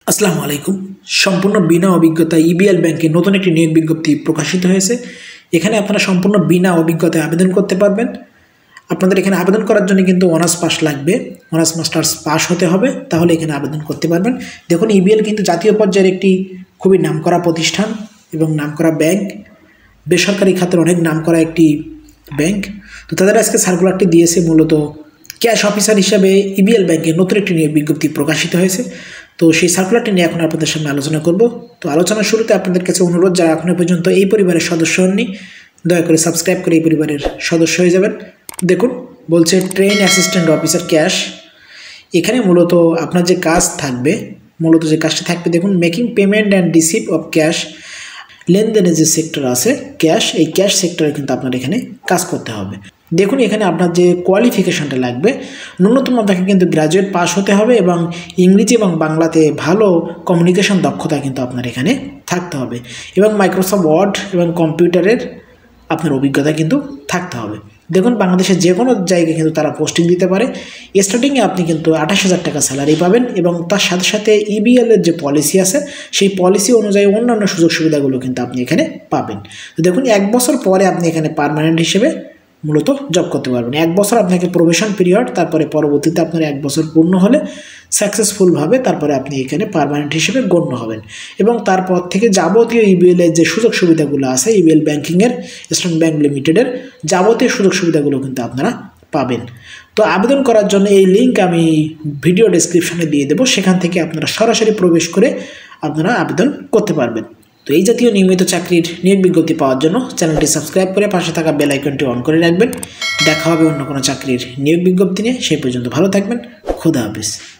আসসালামু আলাইকুম। সম্পূর্ণ বিনা অভিজ্ঞতায় ইবিএল ব্যাংকে নতুন একটি নিয়োগ বিজ্ঞপ্তি প্রকাশিত হয়েছে। এখানে আপনারা সম্পূর্ণ বিনা অভিজ্ঞতায় আবেদন করতে পারবেন। আপনাদের এখানে আবেদন করার জন্য কিন্তু অনার্স পাস লাগবে, অনার্স মাস্টার্স পাস হতে হবে, তাহলে এখানে আবেদন করতে পারবেন। দেখুন, ইবিএল কিন্তু জাতীয় পর্যায়ের একটি খুবই নামকরা প্রতিষ্ঠান এবং নামকরা ব্যাংক, বেসরকারি খাতের অনেক নামকরা একটি ব্যাংক। তো তাদের আজকে সার্কুলারটি দিয়েছে, মূলত ক্যাশ অফিসার হিসাবে ইবিএল ব্যাংকে নতুন একটি নিয়োগ বিজ্ঞপ্তি প্রকাশিত হয়েছে। তো সেই সার্কুলারটি নিয়ে এখন আপনাদের সামনে আলোচনা করব। তো আলোচনার শুরুতে আপনাদের কাছে অনুরোধ, যারা এখনো পর্যন্ত এই পরিবারের সদস্য হননি, দয়া করে সাবস্ক্রাইব করে এই পরিবারের সদস্য হয়ে যাবেন। দেখুন, বলছে ট্রেন অ্যাসিস্ট্যান্ট অফিসার ক্যাশ। এখানে মূলত আপনার যে কাজ থাকবে, যে কাজটা থাকবে, দেখুন, making payment and receive of cash. লেনদেনের যে সেক্টর আছে ক্যাশ, এই ক্যাশ সেক্টরে কিন্তু আপনার এখানে কাজ করতে হবে। দেখুন, এখানে আপনার যে কোয়ালিফিকেশনটা লাগবে, ন্যূনতম আপনাকে কিন্তু গ্র্যাজুয়েট পাস হতে হবে এবং ইংরেজি এবং বাংলাতে ভালো কমিউনিকেশন দক্ষতা কিন্তু আপনার এখানে থাকতে হবে এবং মাইক্রোসফট ওয়ার্ড এবং কম্পিউটারের আপনার অভিজ্ঞতা কিন্তু থাকতে হবে। দেখুন, বাংলাদেশের যে কোনো জায়গায় কিন্তু তারা পোস্টিং দিতে পারে। স্টার্টিংয়ে আপনি কিন্তু 28,000 টাকা স্যালারি পাবেন এবং তার সাথে সাথে ইবিএলের যে পলিসি আছে, সেই পলিসি অনুযায়ী অন্যান্য সুযোগ সুবিধাগুলো কিন্তু আপনি এখানে পাবেন। তো দেখুন, 1 বছর পরে আপনি এখানে পার্মানেন্ট হিসেবে মূলত জব করতে পারবেন। 1 বছর আপনাকে প্রবেশন পিরিয়ড, তারপরে পরবর্তীতে আপনার 1 বছর পূর্ণ হলে সাকসেসফুলভাবে তারপরে আপনি এখানে পার্মানেন্ট হিসেবে গণ্য হবেন এবং তারপর থেকে যাবতীয় ইবিএলের যে সুযোগ সুবিধাগুলো আছে, ইবিএল ব্যাংকিংয়ের, ইস্টার্ন ব্যাংক লিমিটেডের যাবতীয় সুযোগ সুবিধাগুলো কিন্তু আপনারা পাবেন। তো আবেদন করার জন্য এই লিঙ্ক আমি ভিডিও ডেসক্রিপশনে দিয়ে দেবো, সেখান থেকে আপনারা সরাসরি প্রবেশ করে আপনারা আবেদন করতে পারবেন। তো এই জাতীয় নিয়মিত চাকরির নিয়োগ বিজ্ঞপ্তি পাওয়ার জন্য চ্যানেলটি সাবস্ক্রাইব করে পাশে থাকা বেল আইকনটি অন করে রাখবেন। দেখা হবে অন্য কোনো চাকরির নিয়োগ বিজ্ঞপ্তি নিয়ে। সেই পর্যন্ত ভালো থাকবেন। খোদা হাফেজ।